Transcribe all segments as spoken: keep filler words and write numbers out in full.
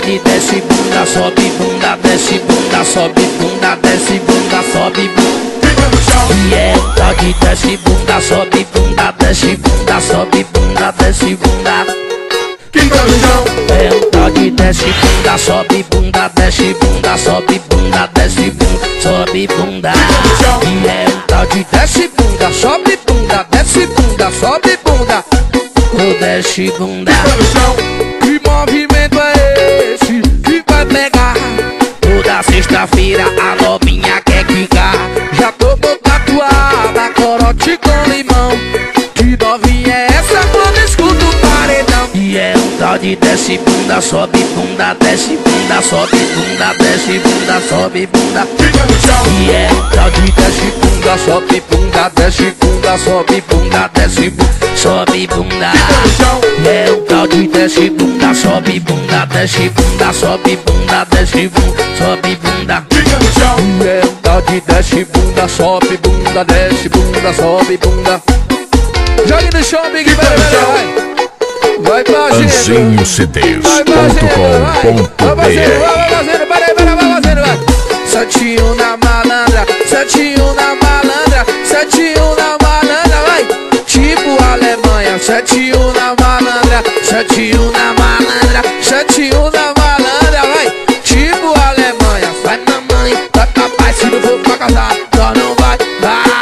de desce bunda, sobe bunda, desce bunda, sobe bunda, desce bunda, sobe bunda. E é um tal de desce bunda, sobe bunda, desce bunda, sobe bunda, desce bunda. É um tal de desce bunda, sobe bunda, desce bunda, sobe bunda, desce bunda, sobe bunda. E é um tal de desce bunda, sobe bunda, desce bunda, sobe bunda, o desce bunda. Que movimento é esse que vai pegar? Toda sexta-feira a novinha quer quicar. Já tô com tatuada, corote com limão. Que novinha é essa quando escuta o paredão? E é um tal de desce bunda, sobe bunda, desce bunda, sobe bunda, desce bunda, sobe bunda. E é um tal de desce bunda, sobe bunda, desce bunda, sobe bunda, desce bunda, sobe bunda. É um tal de desce bunda, sobe bunda, desce bunda, sobe bunda, desce bunda, sobe bunda. E é um tal de desce bunda, sobe bunda, desce bunda, sobe bunda. Jogue no chão, Big Brother, vai. Vai fazendo, Anjinho C Ds vai ponto com ponto vai br. fazendo, vai fazendo, vai fazendo, vai fazendo, vai. Santinho na malandra, Santinho na malandra, Santinho na malandra, vai. Tipo Alemanha, Santinho na malandra, Santinho na malandra, Santinho na malandra, vai. Tipo Alemanha, vai mamãe, vai papai, se não for pra casar, só não vai, vai.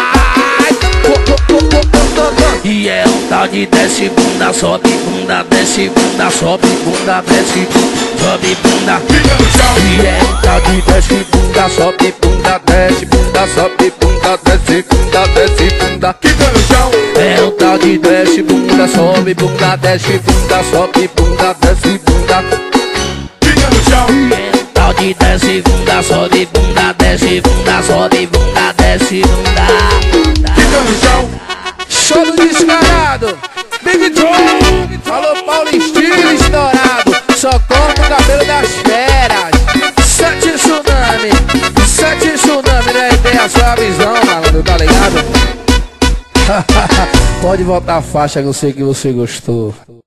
E é um tal de desce bunda, sobe bunda, desce bunda, sobe bunda, desce bunda, sobe bunda. E é um tal de desce bunda, sobe bunda, desce bunda, sobe bunda, desce bunda, desce bunda. Quica no chão. É um tal de desce bunda, sobe bunda, desce bunda, sobe bunda, desce bunda. Quica no chão. E é um tal de desce bunda, sobe bunda, desce bunda, sobe bunda, desce bunda. Quica no chão. Show do descarado, Big John. Falou Paulistinho estourado, só corta o cabelo das feras. Sete tsunami, sete tsunami, né? Tem a sua visão, malandro, tá ligado? Pode voltar a faixa que eu sei que você gostou.